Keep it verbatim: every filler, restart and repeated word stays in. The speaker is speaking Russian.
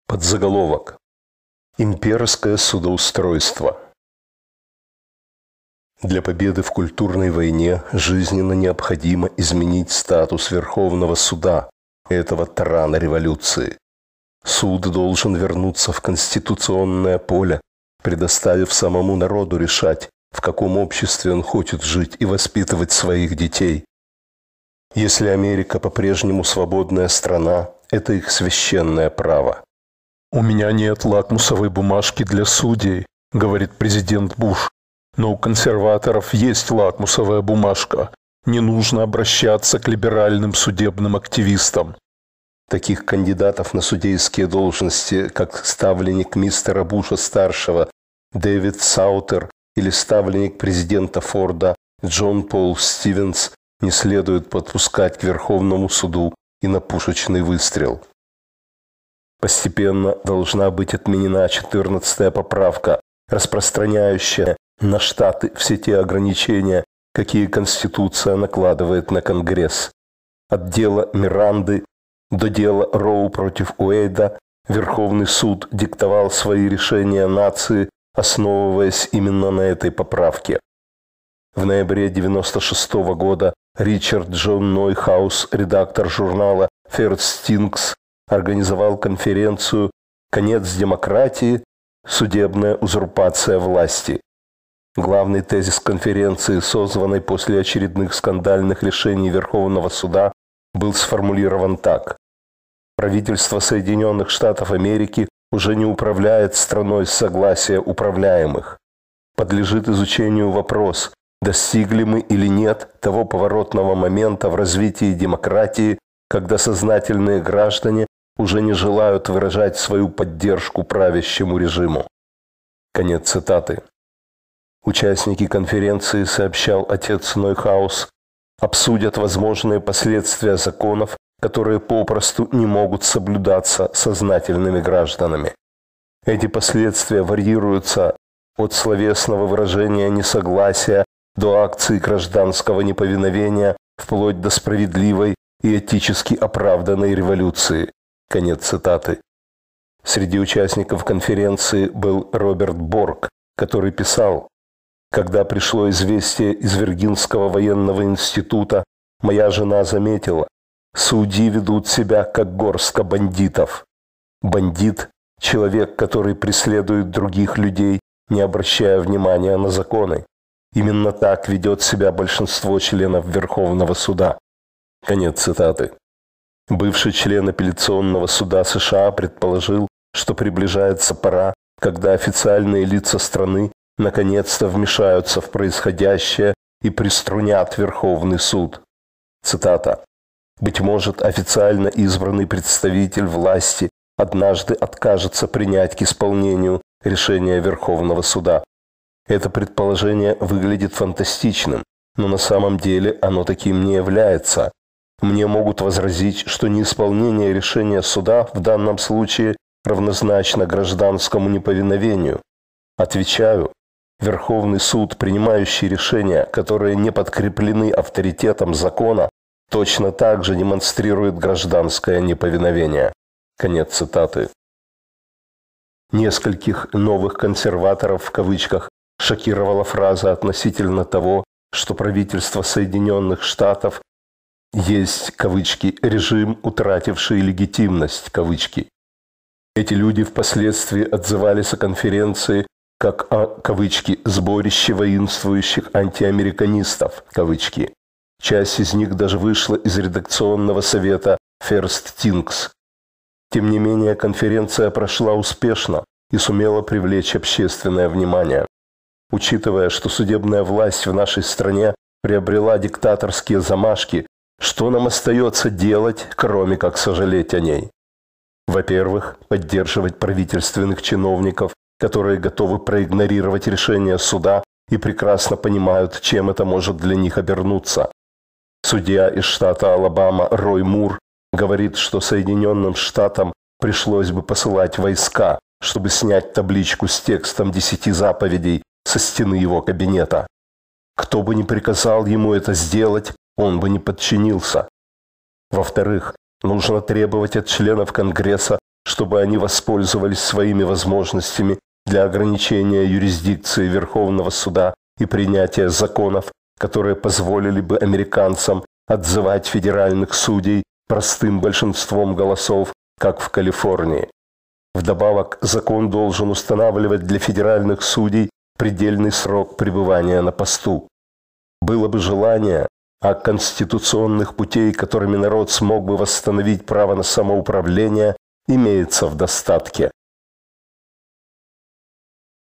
Подзаголовок. Имперское судоустройство. Для победы в культурной войне жизненно необходимо изменить статус Верховного суда, этого тарана революции. Суд должен вернуться в конституционное поле, предоставив самому народу решать, в каком обществе он хочет жить и воспитывать своих детей. Если Америка по-прежнему свободная страна, это их священное право. «У меня нет лакмусовой бумажки для судей», – говорит президент Буш. «Но у консерваторов есть лакмусовая бумажка. Не нужно обращаться к либеральным судебным активистам». Таких кандидатов на судейские должности, как ставленник мистера Буша-старшего Дэвид Саутер или ставленник президента Форда Джон Пол Стивенс, не следует подпускать к Верховному суду и на пушечный выстрел. Постепенно должна быть отменена четырнадцатая поправка, распространяющая на штаты все те ограничения, какие Конституция накладывает на Конгресс. От дела Миранды до дела Роу против Уэйда Верховный суд диктовал свои решения нации, основываясь именно на этой поправке. В ноябре девяносто шестого года Ричард Джон Нойхаус, редактор журнала First Things, организовал конференцию «Конец демократии. Судебная узурпация власти». Главный тезис конференции, созванной после очередных скандальных решений Верховного суда, был сформулирован так: правительство Соединенных Штатов Америки уже не управляет страной с согласия управляемых. Подлежит изучению вопрос, достигли мы или нет того поворотного момента в развитии демократии, когда сознательные граждане уже не желают выражать свою поддержку правящему режиму. Конец цитаты. Участники конференции, сообщал отец Нойхаус, обсудят возможные последствия законов, которые попросту не могут соблюдаться сознательными гражданами. Эти последствия варьируются от словесного выражения несогласия до акций гражданского неповиновения, вплоть до справедливой и этически оправданной революции. Конец цитаты. Среди участников конференции был Роберт Борк, который писал: «Когда пришло известие из Виргинского военного института, моя жена заметила, судьи ведут себя как горстка бандитов. Бандит – человек, который преследует других людей, не обращая внимания на законы. Именно так ведет себя большинство членов Верховного суда». Конец цитаты. Бывший член апелляционного суда США предположил, что приближается пора, когда официальные лица страны наконец-то вмешаются в происходящее и приструнят Верховный суд. Цитата. «Быть может, официально избранный представитель власти однажды откажется принять к исполнению решение Верховного суда. Это предположение выглядит фантастичным, но на самом деле оно таким не является. Мне могут возразить, что неисполнение решения суда в данном случае равнозначно гражданскому неповиновению. Отвечаю, Верховный суд, принимающий решения, которые не подкреплены авторитетом закона, точно так же демонстрирует гражданское неповиновение». Конец цитаты. Нескольких новых консерваторов в кавычках шокировала фраза относительно того, что правительство Соединенных Штатов есть, кавычки, режим, утративший легитимность, кавычки. Эти люди впоследствии отзывались о конференции как о, кавычки, сборище воинствующих антиамериканистов, кавычки. Часть из них даже вышла из редакционного совета First Things. Тем не менее, конференция прошла успешно и сумела привлечь общественное внимание. Учитывая, что судебная власть в нашей стране приобрела диктаторские замашки, что нам остается делать, кроме как сожалеть о ней? Во-первых, поддерживать правительственных чиновников, которые готовы проигнорировать решение суда и прекрасно понимают, чем это может для них обернуться. Судья из штата Алабама Рой Мур говорит, что Соединенным Штатам пришлось бы посылать войска, чтобы снять табличку с текстом десяти заповедей со стены его кабинета. Кто бы ни приказал ему это сделать, он бы не подчинился. Во-вторых, нужно требовать от членов Конгресса, чтобы они воспользовались своими возможностями для ограничения юрисдикции Верховного суда и принятия законов, которые позволили бы американцам отзывать федеральных судей простым большинством голосов, как в Калифорнии. Вдобавок, закон должен устанавливать для федеральных судей предельный срок пребывания на посту. Было бы желание, а конституционных путей, которыми народ смог бы восстановить право на самоуправление, имеется в достатке.